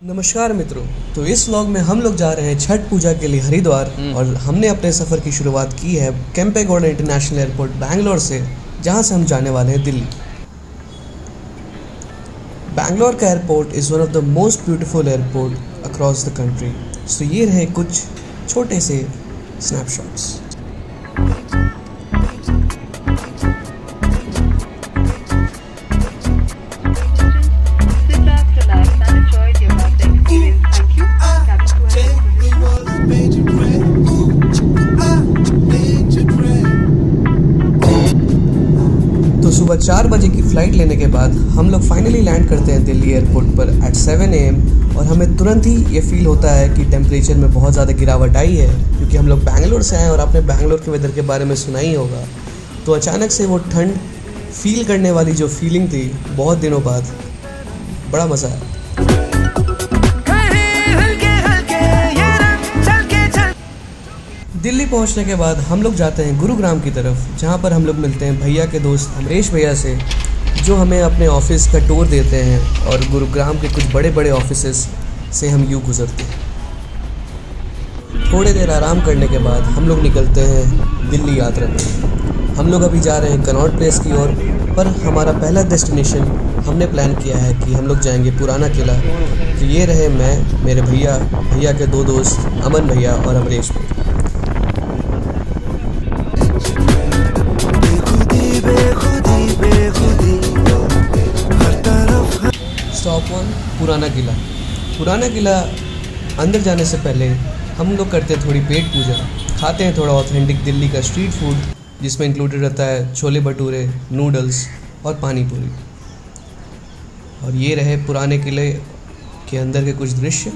नमस्कार मित्रों। तो इस व्लॉग में हम लोग जा रहे हैं छठ पूजा के लिए हरिद्वार और हमने अपने सफ़र की शुरुआत की है केम्पेगौड़ा इंटरनेशनल एयरपोर्ट बैंगलोर से, जहां से हम जाने वाले हैं दिल्ली। बैंगलोर का airport is one of the most beautiful airport across the country. So ये रहे कुछ छोटे से स्नैपशॉट्स। सुबह 4 बजे की फ़्लाइट लेने के बाद हम लोग फाइनली लैंड करते हैं दिल्ली एयरपोर्ट पर एट 7 AM और हमें तुरंत ही ये फील होता है कि टेम्परेचर में बहुत ज़्यादा गिरावट आई है, क्योंकि हम लोग बैंगलोर से आए और आपने बैंगलोर के वेदर के बारे में सुना ही होगा। तो अचानक से वो ठंड फील करने वाली जो फीलिंग थी बहुत दिनों बाद, बड़ा मज़ा आया। दिल्ली पहुंचने के बाद हम लोग जाते हैं गुरुग्राम की तरफ, जहां पर हम लोग मिलते हैं भैया के दोस्त अमरीश भैया से, जो हमें अपने ऑफिस का टूर देते हैं और गुरुग्राम के कुछ बड़े बड़े ऑफिसेस से हम यूँ गुजरते हैं। थोड़ी देर आराम करने के बाद हम लोग निकलते हैं दिल्ली यात्रा में। हम लोग अभी जा रहे हैं कनॉट प्लेस की ओर, पर हमारा पहला डेस्टिनेशन हमने प्लान किया है कि हम लोग जाएंगे पुराना किला। तो ये रहे मैं, मेरे भैया के 2 दोस्त अमन भैया और अमरीश भैया। स्टॉप 1 पुराना किला। पुराना किला अंदर जाने से पहले हम लोग करते हैं थोड़ी पेट पूजा, खाते हैं थोड़ा ऑथेंटिक दिल्ली का स्ट्रीट फूड, जिसमें इंक्लूडेड रहता है छोले भटूरे, नूडल्स और पानी पूरी। और ये रहे पुराने किले के अंदर के कुछ दृश्य।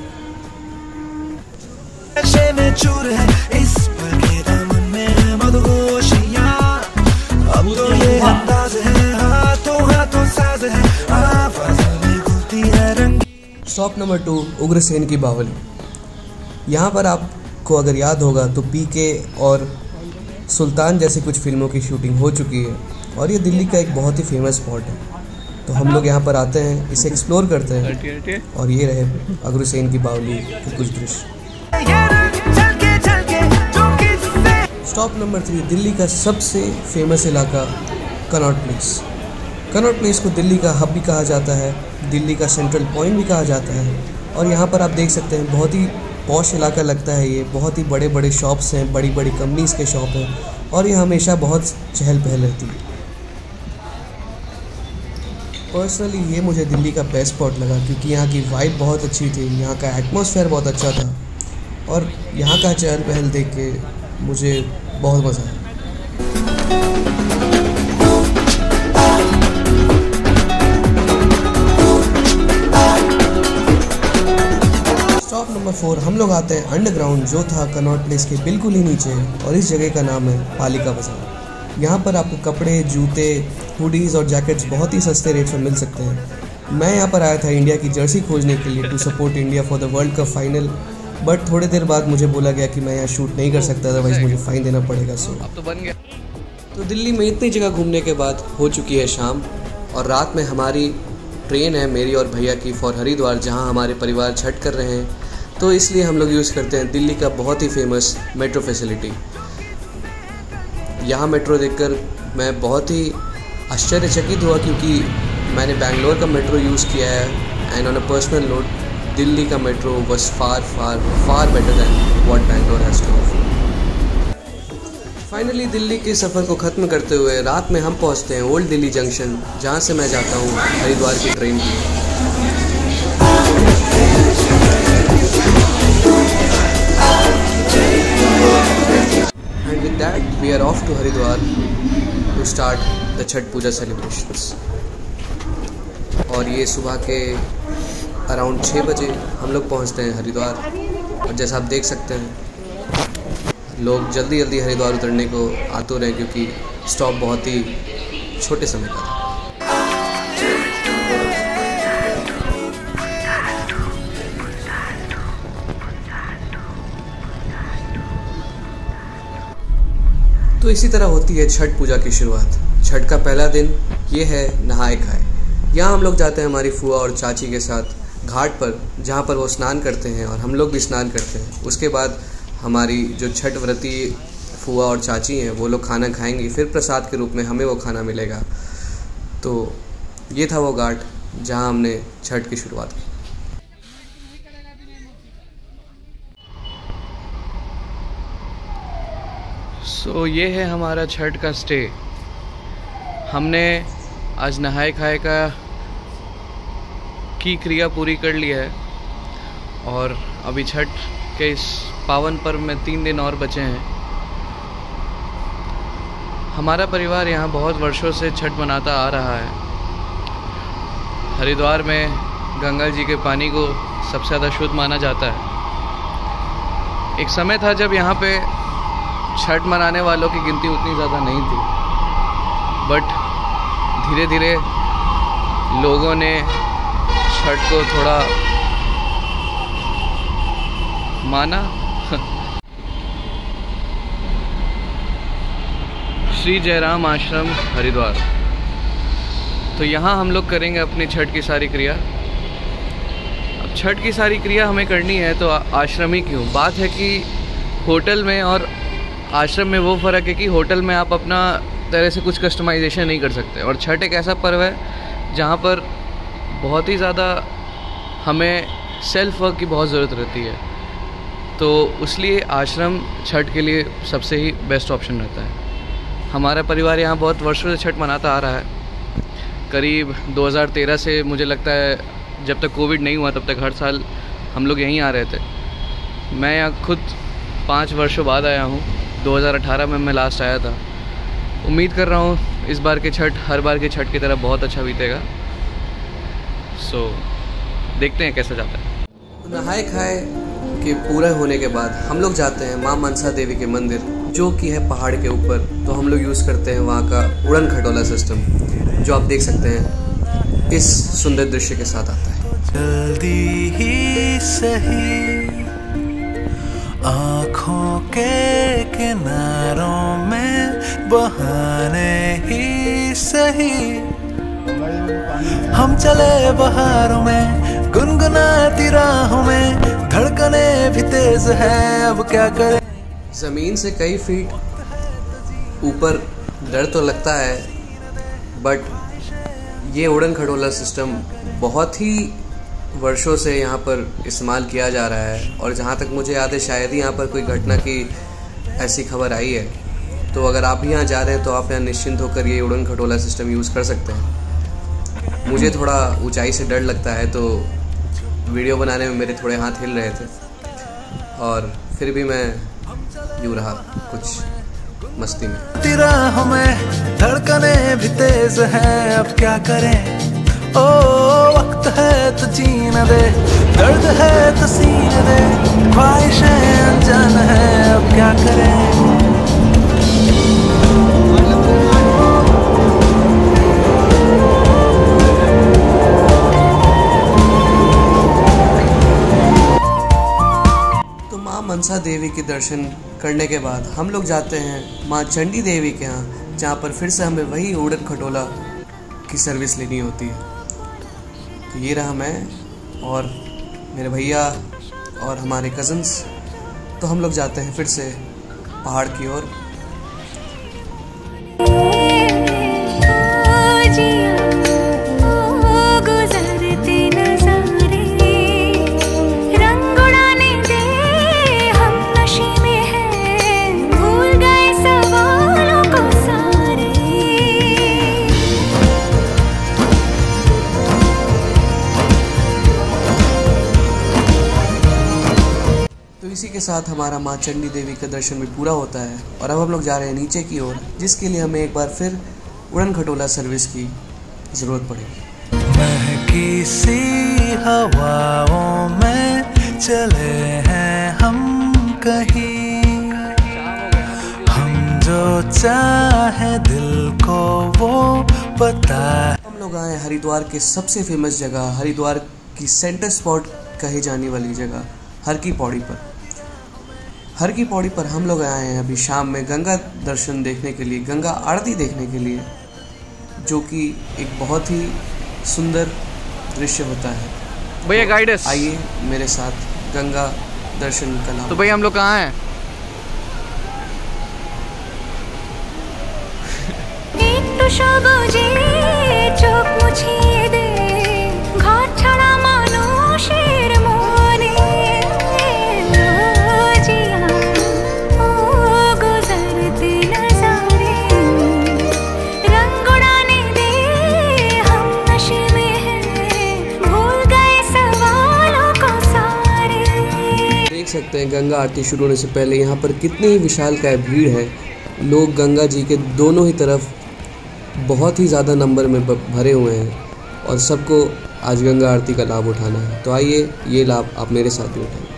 स्टॉप नंबर 2 उग्रसेन की बावली। यहाँ पर आपको अगर याद होगा तो पीके और सुल्तान जैसी कुछ फिल्मों की शूटिंग हो चुकी है और ये दिल्ली का एक बहुत ही फेमस स्पॉट है। तो हम लोग यहाँ पर आते हैं, इसे एक्सप्लोर करते हैं और ये रहे उग्रसेन की बावली के कुछ दृश्य। स्टॉप नंबर 3 दिल्ली का सबसे फेमस इलाका कनॉट प्लेस। कनॉट प्लेस को दिल्ली का हब भी कहा जाता है, दिल्ली का सेंट्रल पॉइंट भी कहा जाता है। और यहाँ पर आप देख सकते हैं बहुत ही पॉश इलाका लगता है ये। बहुत ही बड़े बड़े शॉप्स हैं, बड़ी बड़ी कंपनीज़ के शॉप हैं और ये हमेशा बहुत चहल पहल रहती है। पर्सनली ये मुझे दिल्ली का बेस्ट स्पॉट लगा, क्योंकि यहाँ की वाइब बहुत अच्छी थी, यहाँ का एटमॉस्फेयर बहुत अच्छा था और यहाँ का चहल पहल देख के मुझे बहुत मज़ा आया। स्टॉप नंबर 4 हम लोग आते हैं अंडरग्राउंड, जो था कनॉट प्लेस के बिल्कुल ही नीचे, और इस जगह का नाम है पालिका बाजार। यहाँ पर आपको कपड़े, जूते, हुडीज़ और जैकेट्स बहुत ही सस्ते रेट में मिल सकते हैं। मैं यहाँ पर आया था इंडिया की जर्सी खोजने के लिए, to support India for the world cup final, but थोड़ी देर बाद मुझे बोला गया कि मैं यहाँ शूट नहीं कर सकता, अदरवाइज़ मुझे फ़ाइन देना पड़ेगा। सो अब तो बन गया। तो दिल्ली में इतनी जगह घूमने के बाद हो चुकी है शाम और रात में हमारी ट्रेन है मेरी और भैया की फॉर हरिद्वार, जहाँ हमारे परिवार छठ कर रहे हैं। तो इसलिए हम लोग यूज़ करते हैं दिल्ली का बहुत ही फेमस मेट्रो फैसिलिटी। यहाँ मेट्रो देखकर मैं बहुत ही आश्चर्यचकित हुआ, क्योंकि मैंने बैंगलोर का मेट्रो यूज़ किया है and on a personal note Delhi का metro was far better than what Bangalore has to offer. Finally Delhi के सफ़र को ख़त्म करते हुए रात में हम पहुँचते हैं ओल्ड दिल्ली जंक्शन, जहाँ से मैं जाता हूँ हरिद्वार की ट्रेन की। And with that, we are off to Haridwar to start the Chhat Puja celebrations. और ये सुबह के अराउंड 6 बजे हम लोग पहुँचते हैं हरिद्वार। और जैसा आप देख सकते हैं लोग जल्दी जल्दी हरिद्वार उतरने को आतुर हैं, क्योंकि स्टॉप बहुत ही छोटे समय का था। तो इसी तरह होती है छठ पूजा की शुरुआत। छठ का पहला दिन ये है नहाए खाए। यहाँ हम लोग जाते हैं हमारी फूआ और चाची के साथ घाट पर जहाँ पर वो स्नान करते हैं और हम लोग भी स्नान करते हैं। उसके बाद हमारी जो छठ व्रती फूआ और चाची हैं वो लोग खाना खाएंगी, फिर प्रसाद के रूप में हमें वो खाना मिलेगा। तो ये था वो घाट जहाँ हमने छठ की शुरुआत की। सो ये है हमारा छठ का स्टे। हमने आज नहाए खाए की क्रिया पूरी कर ली है और अभी छठ के इस पावन पर्व में 3 दिन और बचे हैं। हमारा परिवार यहाँ बहुत वर्षों से छठ मनाता आ रहा है। हरिद्वार में गंगा जी के पानी को सबसे ज़्यादा शुद्ध माना जाता है। एक समय था जब यहाँ पे छठ मनाने वालों की गिनती उतनी ज़्यादा नहीं थी, बट धीरे धीरे लोगों ने छठ को थोड़ा माना। श्री जयराम आश्रम हरिद्वार। तो यहाँ हम लोग करेंगे अपनी छठ की सारी क्रिया। अब छठ की सारी क्रिया हमें करनी है तो आश्रम ही क्यों। बात है कि होटल में और आश्रम में वो फ़र्क है कि होटल में आप अपना तरह से कुछ कस्टमाइजेशन नहीं कर सकते, और छठ एक ऐसा पर्व है जहाँ पर बहुत ही ज़्यादा हमें सेल्फ वर्क की बहुत ज़रूरत रहती है। तो इसलिए आश्रम छठ के लिए सबसे ही बेस्ट ऑप्शन रहता है। हमारा परिवार यहाँ बहुत वर्षों से छठ मनाता आ रहा है। करीब 2013 से मुझे लगता है, जब तक कोविड नहीं हुआ तब तक हर साल हम लोग यहीं आ रहे थे। मैं यहाँ खुद 5 वर्षों बाद आया हूँ। 2018 में मैं लास्ट आया था। उम्मीद कर रहा हूँ इस बार के छठ हर बार के छठ की तरह बहुत अच्छा बीतेगा। सो देखते हैं कैसा जाता है। नहाए खाए के पूरा होने के बाद हम लोग जाते हैं माँ मनसा देवी के मंदिर, जो कि है पहाड़ के ऊपर। तो हम लोग यूज़ करते हैं वहाँ का उड़न खटोला सिस्टम, जो आप देख सकते हैं इस सुंदर दृश्य के साथ आता है। जल्दी ही सही आँखों के किनारों में बहाने ही सही, हम चले बहारों में गुनगुनाती राहों में, धड़कने भी तेज है अब क्या करें। ज़मीन से कई फीट ऊपर डर तो लगता है, बट ये उड़न खटोला सिस्टम बहुत ही वर्षों से यहाँ पर इस्तेमाल किया जा रहा है। और जहाँ तक मुझे याद है शायद ही यहाँ पर कोई घटना की ऐसी खबर आई है। तो अगर आप भी यहाँ जा रहे हैं तो आप यहाँ निश्चिंत होकर ये उड़न खटोला सिस्टम यूज़ कर सकते हैं। मुझे थोड़ा ऊंचाई से डर लगता है, तो वीडियो बनाने में मेरे थोड़े हाथ हिल रहे थे, और फिर भी मैं यूँ रहा कुछ मस्ती में। तेरा हमें धड़कने भी तेज है अब क्या करें। ओ वक्त है तो जीने दे, दर्द है तो सीने दे, ख्वाहिशें अनजान है अब क्या करें। तो माँ मनसा देवी के दर्शन करने के बाद हम लोग जाते हैं माँ चंडी देवी के यहाँ, जहाँ पर फिर से हमें वही उड़न खटोला की सर्विस लेनी होती है। तो ये रहा मैं और मेरे भैया और हमारे कज़न्स। तो हम लोग जाते हैं फिर से पहाड़ की ओर। इसी के साथ हमारा माँ चंडी देवी का दर्शन भी पूरा होता है, और अब हम लोग जा रहे हैं नीचे की ओर, जिसके लिए हमें एक बार फिर उड़न खटोला सर्विस की ज़रूरत पड़ेगी। महकी सी हवाओं में चले हैं हम कहीं, हम जो चाहे दिल को वो पता। हम लोग आए हरिद्वार के सबसे फेमस जगह, हरिद्वार की सेंटर स्पॉट कही जाने वाली जगह हर की पौड़ी पर। हर की पौड़ी पर हम लोग आए हैं अभी शाम में गंगा दर्शन देखने के लिए, गंगा आरती देखने के लिए, जो कि एक बहुत ही सुंदर दृश्य होता है। भैया गाइडेंस। आइए मेरे साथ गंगा दर्शन का लाभ। तो भैया हम लोग कहाँ हैं? देख सकते हैं गंगा आरती शुरू होने से पहले यहाँ पर कितनी ही विशालकाय भीड़ है। लोग गंगा जी के दोनों ही तरफ बहुत ही ज़्यादा नंबर में भरे हुए हैं और सबको आज गंगा आरती का लाभ उठाना है। तो आइए ये लाभ आप मेरे साथ भी उठाएं।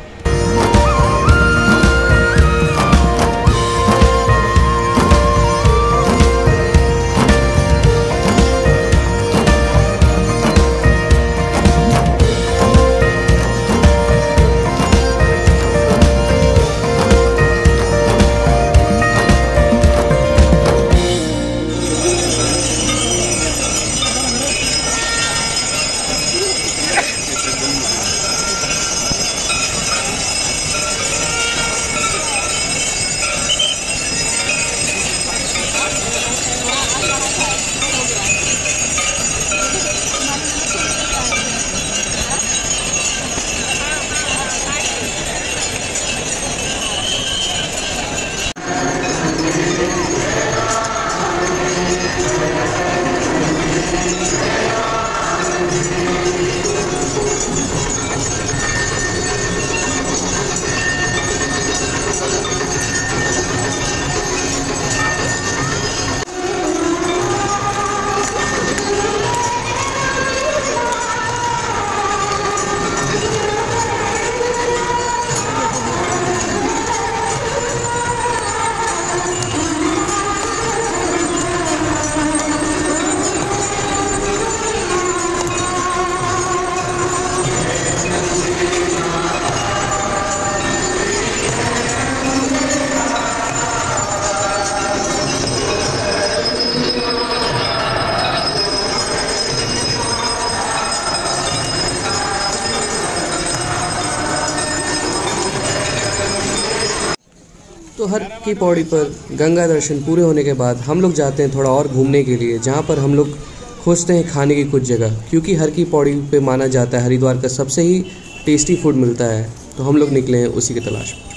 तो हर की पौड़ी पर गंगा दर्शन पूरे होने के बाद हम लोग जाते हैं थोड़ा और घूमने के लिए, जहाँ पर हम लोग खोजते हैं खाने की कुछ जगह, क्योंकि हर की पौड़ी पे माना जाता है हरिद्वार का सबसे ही टेस्टी फूड मिलता है। तो हम लोग निकले हैं उसी की तलाश में।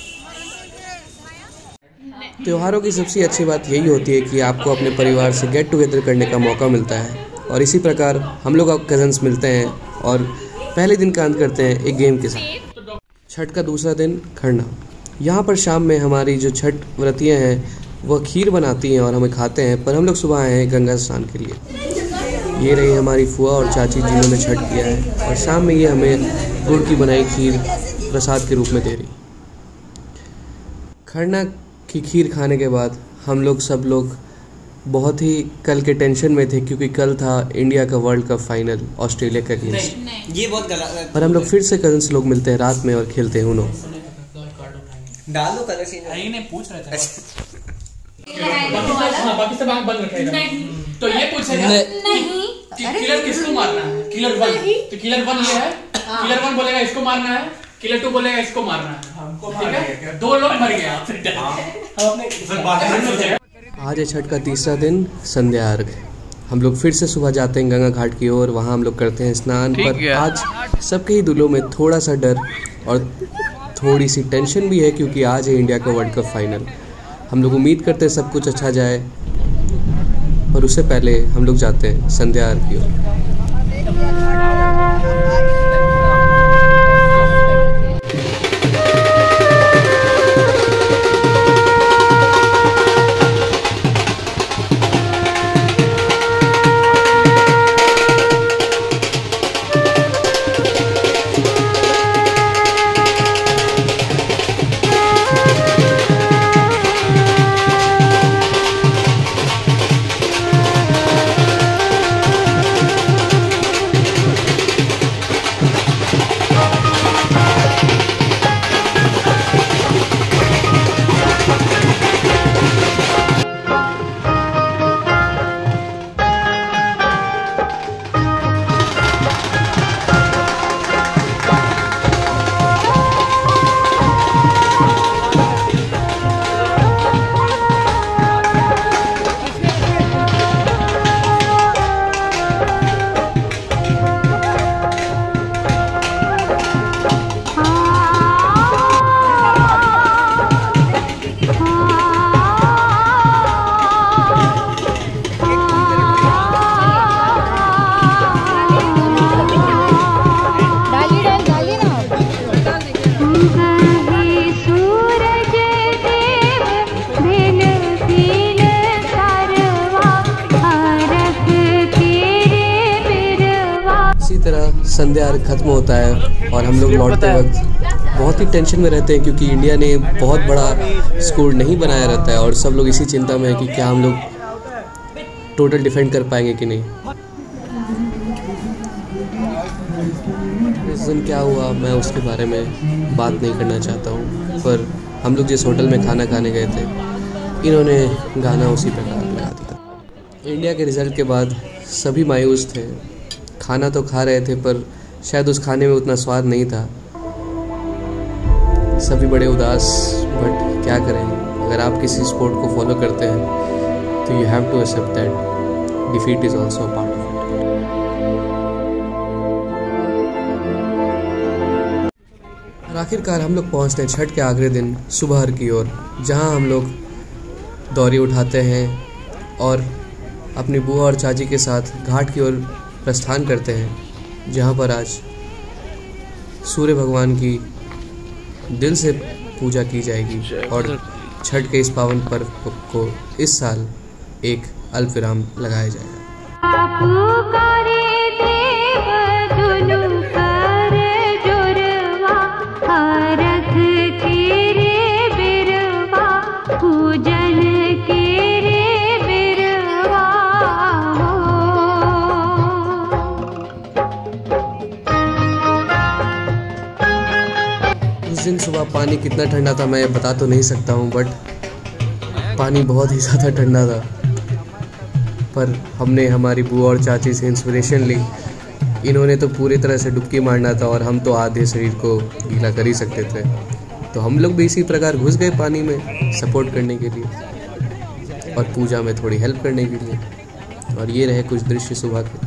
त्योहारों की सबसे अच्छी बात यही होती है कि आपको अपने परिवार से गेट टुगेदर करने का मौका मिलता है, और इसी प्रकार हम लोग कज़न्स मिलते हैं और पहले दिन का अंत करते हैं एक गेम के साथ। छठ का दूसरा दिन खरना। यहाँ पर शाम में हमारी जो छठ व्रतियाँ हैं वह खीर बनाती हैं और हमें खाते हैं, पर हम लोग सुबह आए हैं गंगा स्नान के लिए। ये रही हमारी फुआ और चाची जिन्होंने छठ किया है, और शाम में ये हमें गुड़ की बनाई खीर प्रसाद के रूप में दे रही। खरना की खीर खाने के बाद हम लोग सब लोग बहुत ही कल के टेंशन में थे, क्योंकि कल था इंडिया का वर्ल्ड कप फाइनल ऑस्ट्रेलिया का अगेंस्ट। ये बहुत गलत। पर हम लोग फिर से कजन्स लोग मिलते हैं रात में और खेलते हैं उनो। डालो कलर सीन नहीं पूछ रहा था बाकी सब आंख बंद रखेगा। तो ये पूछेगा नहीं किलर किसको मारना है, किलर 1। तो किलर 1 ये है, किलर 1 बोलेगा इसको मारना है, किलर 2 बोलेगा इसको मारना है। हमको ठीक है, 2 लोग मर गए। आज है छठ का तीसरा दिन, संध्या अर्घ। हम लोग फिर से सुबह जाते हैं गंगा घाट की ओर, वहाँ हम लोग करते हैं स्नान। पर आज सबके ही दिलों में थोड़ा सा डर और थोड़ी सी टेंशन भी है, क्योंकि आज है इंडिया का वर्ल्ड कप फाइनल। हम लोग उम्मीद करते हैं सब कुछ अच्छा जाए, पर उससे पहले हम लोग जाते हैं संध्या अर्घ की ओर। संध्या ख़त्म होता है और हम लोग लौटते वक्त बहुत ही टेंशन में रहते हैं, क्योंकि इंडिया ने बहुत बड़ा स्कोर नहीं बनाया रहता है और सब लोग इसी चिंता में है कि क्या हम लोग टोटल डिफेंड कर पाएंगे कि नहीं। इस दिन क्या हुआ मैं उसके बारे में बात नहीं करना चाहता हूँ, पर हम लोग जिस होटल में खाना खाने गए थे इन्होंने गाना उसी प्रकार लगा दिया। इंडिया के रिज़ल्ट के बाद सभी मायूस थे, खाना तो खा रहे थे पर शायद उस खाने में उतना स्वाद नहीं था, सभी बड़े उदास। बट क्या करें, अगर आप किसी स्पोर्ट को फॉलो करते हैं तो you have to accept that defeat is also a part of it. आखिरकार हम लोग पहुँचते हैं छठ के आखिरी दिन सुबह की ओर, जहाँ हम लोग दौरी उठाते हैं और अपनी बुआ और चाची के साथ घाट की ओर प्रस्थान करते हैं, जहाँ पर आज सूर्य भगवान की दिल से पूजा की जाएगी और छठ के इस पावन पर्व को इस साल एक अल्पविराम लगाया जाएगा। उस दिन सुबह पानी कितना ठंडा था मैं बता तो नहीं सकता हूँ, बट पानी बहुत ही ज़्यादा ठंडा था। पर हमने हमारी बुआ और चाची से इंस्पिरेशन ली, इन्होंने तो पूरी तरह से डुबकी मारना था और हम तो आधे शरीर को गीला कर ही सकते थे, तो हम लोग भी इसी प्रकार घुस गए पानी में सपोर्ट करने के लिए और पूजा में थोड़ी हेल्प करने के लिए। और ये रहे कुछ दृश्य सुबह के।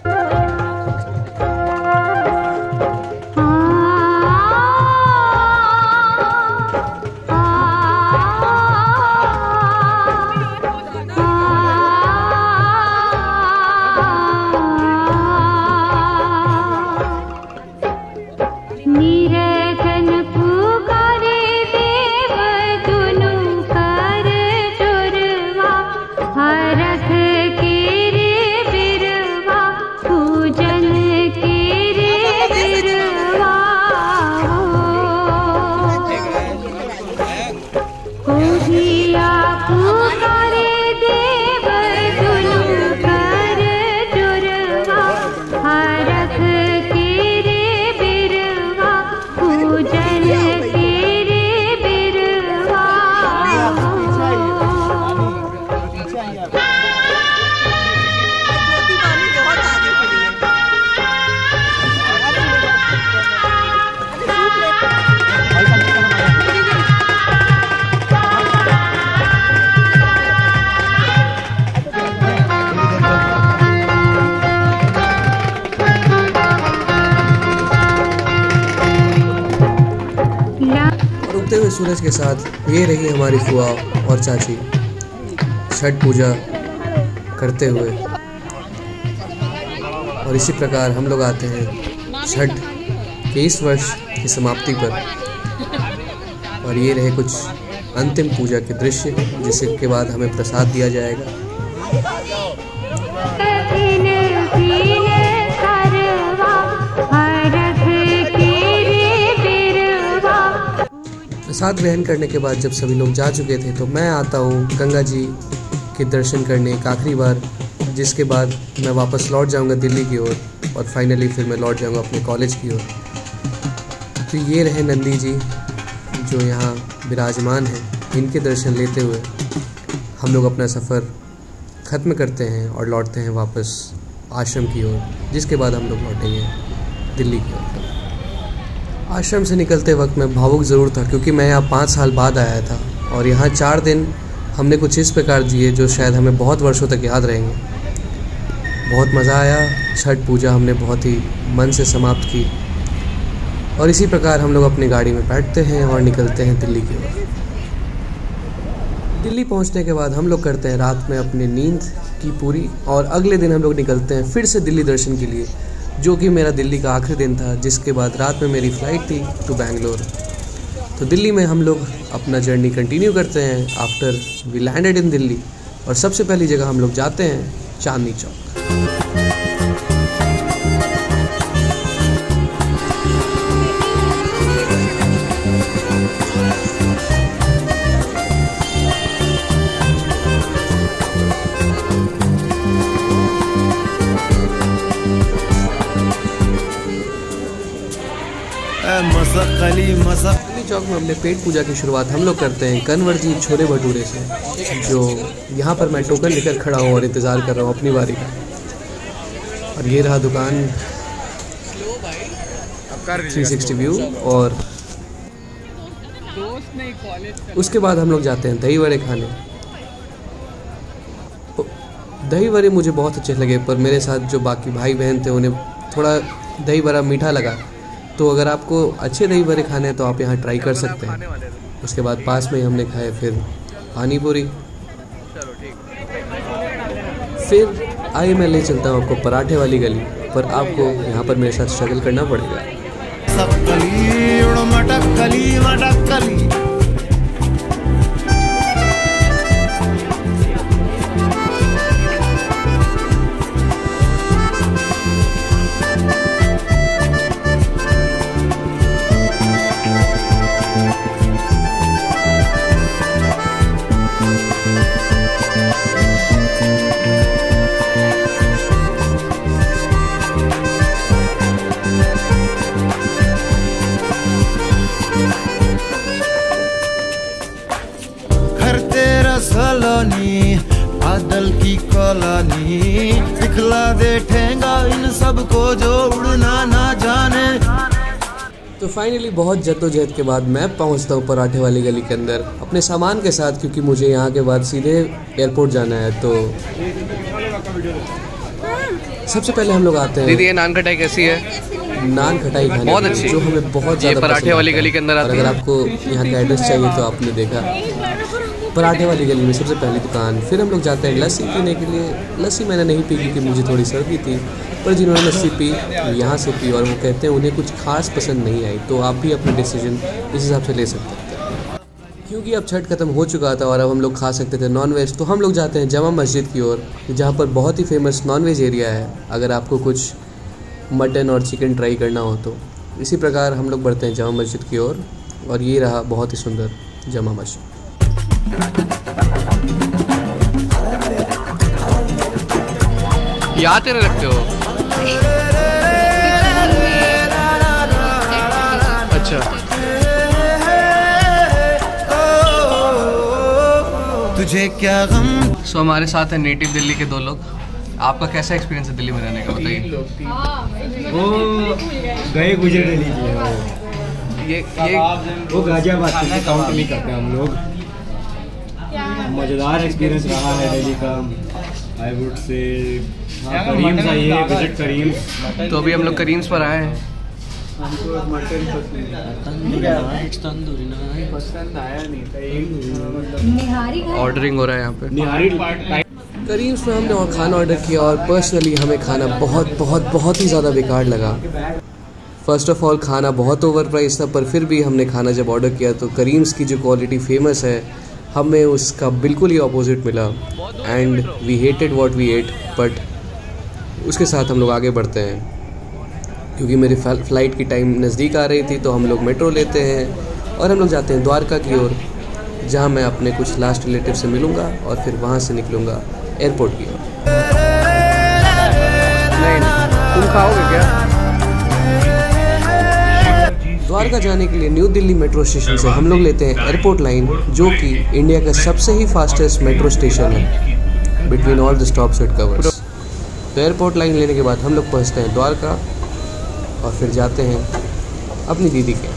हुए सूरज के साथ ये रही हमारी फुआ और चाची छठ पूजा करते हुए, और इसी प्रकार हम लोग आते हैं छठ के इस वर्ष की समाप्ति पर। और ये रहे कुछ अंतिम पूजा के दृश्य, जिसके बाद हमें प्रसाद दिया जाएगा। प्रसाद ग्रहण करने के बाद जब सभी लोग जा चुके थे तो मैं आता हूँ गंगा जी के दर्शन करने एक आखिरी बार, जिसके बाद मैं वापस लौट जाऊँगा दिल्ली की ओर और फाइनली फिर मैं लौट जाऊँगा अपने कॉलेज की ओर। तो ये रहे नंदी जी जो यहाँ विराजमान हैं, इनके दर्शन लेते हुए हम लोग अपना सफ़र ख़त्म करते हैं और लौटते हैं वापस आश्रम की ओर, जिसके बाद हम लोग लौटेंगे दिल्ली की ओर। आश्रम से निकलते वक्त मैं भावुक ज़रूर था, क्योंकि मैं यहाँ 5 साल बाद आया था और यहाँ 4 दिन हमने कुछ इस प्रकार जिए जो शायद हमें बहुत वर्षों तक याद रहेंगे। बहुत मज़ा आया, छठ पूजा हमने बहुत ही मन से समाप्त की और इसी प्रकार हम लोग अपनी गाड़ी में बैठते हैं और निकलते हैं दिल्ली की ओर। दिल्ली पहुंचने के बाद हम लोग करते हैं रात में अपनी नींद की पूरी और अगले दिन हम लोग निकलते हैं फिर से दिल्ली दर्शन के लिए, जो कि मेरा दिल्ली का आखिरी दिन था, जिसके बाद रात में मेरी फ़्लाइट थी टू बैंगलोर। तो दिल्ली में हम लोग अपना जर्नी कंटिन्यू करते हैं after we landed in Delhi, और सबसे पहली जगह हम लोग जाते हैं चांदनी चौक। चांदनी चौक में अपने पेट पूजा की शुरुआत हम लोग करते हैं कन्वर्जी छोले भटूरे से, जो यहाँ पर मैं टोकन लेकर खड़ा हूँ और इंतज़ार कर रहा हूँ अपनी बारी का। और ये रहा दुकान, 360 व्यू। और उसके बाद हम लोग जाते हैं दही वड़े खाने। दही वड़े मुझे बहुत अच्छे लगे, पर मेरे साथ जो बाकी भाई बहन थे उन्हें थोड़ा दही बड़ा मीठा लगा। तो अगर आपको अच्छे दही बड़े खाने हैं तो आप यहाँ ट्राई कर सकते हैं। उसके बाद पास में ही हमने खाए फिर पानी पूरी। फिर आइए मैं ले चलता हूँ आपको पराठे वाली गली, पर आपको यहाँ पर मेरे साथ स्ट्रगल करना पड़ेगा। बादल की कॉलोनी दिखला दे ठेंगा इन सबको जो उड़ना ना जाने। तो फाइनली बहुत जद्दोजहद के बाद मैं पहुंचता हूं पराठे वाली गली के अंदर अपने सामान के साथ, क्योंकि मुझे यहां के बाद सीधे एयरपोर्ट जाना है। तो सबसे पहले हम लोग आते हैं। दीदी ये नान खटाई कैसी है? नान खटाई खाने बहुत अच्छी, जो हमें बहुत ज़्यादा पराठे वाली गली के अंदर आती है। अगर आपको यहाँ का एड्रेस चाहिए तो आपने देखा पराठे वाली गली में सबसे पहली दुकान। फिर हम लोग जाते हैं लस्सी पीने के लिए। लस्सी मैंने नहीं पी क्योंकि मुझे थोड़ी सर्दी थी, पर जिन्होंने लस्सी पी यहाँ से पी और वो कहते हैं उन्हें कुछ खास पसंद नहीं आई। तो आप भी अपना डिसीजन इस हिसाब से ले सकते हैं। क्योंकि अब छठ खत्म हो चुका था और अब हम लोग खा सकते थे नॉनवेज, तो हम लोग जाते हैं जामा मस्जिद की ओर, जहाँ पर बहुत ही फेमस नॉनवेज एरिया है। अगर आपको कुछ मटन और चिकन ट्राई करना हो तो इसी प्रकार हम लोग बढ़ते हैं जामा मस्जिद की ओर। और ये रहा बहुत ही सुंदर जामा मस्जिद। याद तेरे रखते हो? अच्छा, तुझे क्या गम। सो हमारे साथ है नेटिव दिल्ली के दो लोग। आपका कैसा एक्सपीरियंस है दिल्ली में रहने का, बताइए। वो गए गुजर दिल्ली ये वो गाजियाबाद के काउंट नहीं करते हम लोग। मज़ेदार एक्सपीरियंस रहा है दिल्ली का। आई वुड से करीम्स आइए, विजिट करीम्स। तो अभी हम लोग करीम्स पर आए हैं। हमको मटन पसंद आया नहीं था। ऑर्डरिंग हो रहा है यहाँ पे। निहारी करीम्स में हमने खाना ऑर्डर किया और पर्सनली हमें खाना बहुत बहुत बहुत ही ज़्यादा बेकार लगा। फ़र्स्ट ऑफ ऑल खाना बहुत ओवर प्राइस था, पर फिर भी हमने खाना जब ऑर्डर किया तो करीम्स की जो क्वालिटी फेमस है हमें उसका बिल्कुल ही अपोजिट मिला। And we hated what we ate. But उसके साथ हम लोग आगे बढ़ते हैं क्योंकि मेरी फ़्लाइट की टाइम नज़दीक आ रही थी। तो हम लोग मेट्रो लेते हैं और हम लोग जाते हैं द्वारका की ओर, जहाँ मैं अपने कुछ लास्ट रिलेटिव से मिलूँगा और फिर वहाँ से निकलूँगा एयरपोर्ट की ओर। नहीं, तुम खाओगे क्या? द्वारका जाने के लिए न्यू दिल्ली मेट्रो स्टेशन से हम लोग लेते हैं एयरपोर्ट लाइन, जो कि इंडिया का सबसे ही फास्टेस्ट मेट्रो स्टेशन है। Between all the stops it covers. तो एयरपोर्ट लाइन लेने के बाद हम लोग पहुँचते हैं द्वारका और फिर जाते हैं अपनी दीदी के।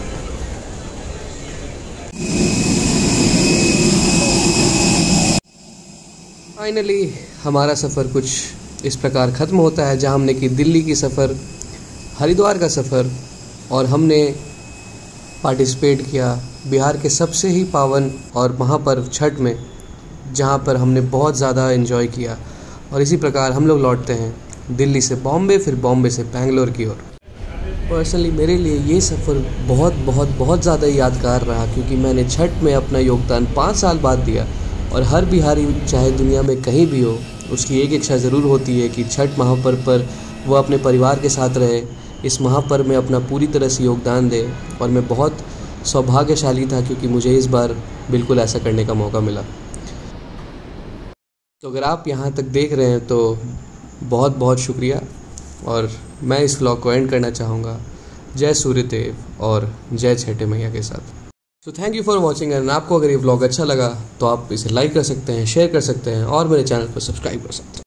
फाइनली हमारा सफ़र कुछ इस प्रकार ख़त्म होता है, जहाँ हमने की दिल्ली की सफ़र, हरिद्वार का सफ़र, और हमने पार्टिसिपेट किया बिहार के सबसे ही पावन और महापर्व छठ में, जहाँ पर हमने बहुत ज़्यादा एंजॉय किया। और इसी प्रकार हम लोग लौटते हैं दिल्ली से बॉम्बे, फिर बॉम्बे से बेंगलोर की ओर। पर्सनली मेरे लिए ये सफ़र बहुत बहुत बहुत ज़्यादा यादगार रहा, क्योंकि मैंने छठ में अपना योगदान 5 साल बाद दिया। और हर बिहारी चाहे दुनिया में कहीं भी हो, उसकी एक इच्छा ज़रूर होती है कि छठ महापर्व पर वह अपने परिवार के साथ रहे, इस महापर्व में अपना पूरी तरह से योगदान दे। और मैं बहुत सौभाग्यशाली था क्योंकि मुझे इस बार बिल्कुल ऐसा करने का मौका मिला। तो अगर आप यहाँ तक देख रहे हैं तो बहुत बहुत शुक्रिया। और मैं इस व्लॉग को एंड करना चाहूँगा। जय सूर्यदेव और जय छठे मैया के साथ। तो thank you for watching and आपको अगर ये व्लॉग अच्छा लगा तो आप इसे लाइक कर सकते हैं, शेयर कर सकते हैं और मेरे चैनल को सब्सक्राइब कर सकते हैं।